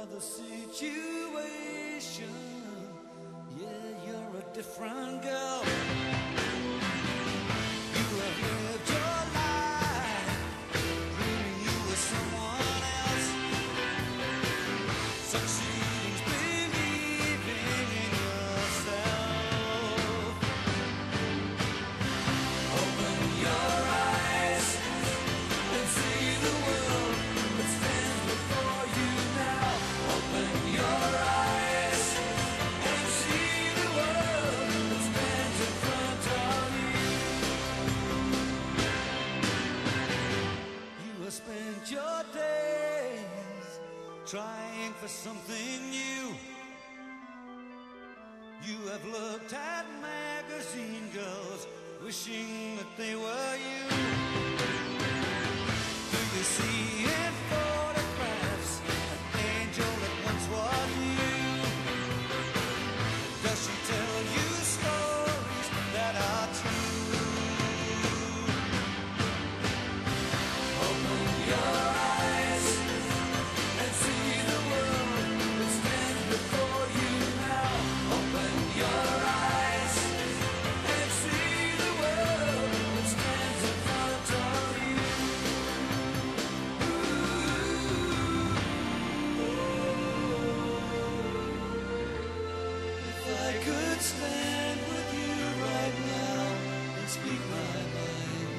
another situation. Yeah, you're a different girl. You have lived your life, dreaming you were someone else, succeeding, believing in yourself. Open your eyes and see the world that stands before you now. Open your eyes and see the world that stands in front of you. You have spent your days trying for something new. You have looked at magazine girls, wishing that they were you. Do you see in photographs an angel that once was you? Does she tell you stories that are true? Open your eyes and see the world that stands before you now. Open your eyes and see the world that stands in front of you. If I could stand with you right now and speak my mind,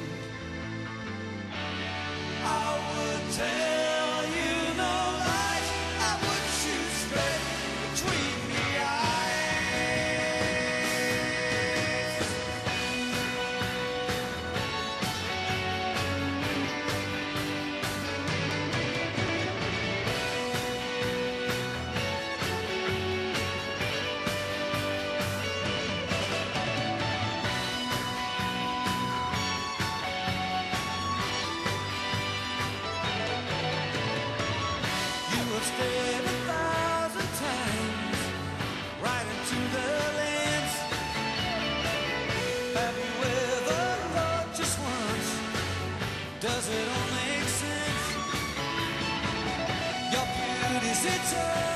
I would tell you no lies. I would shoot straight between the eyes. You have stared 1,000 times right into the lens. Have you ever thought just once, does it all make sense? Your beauty's eternal.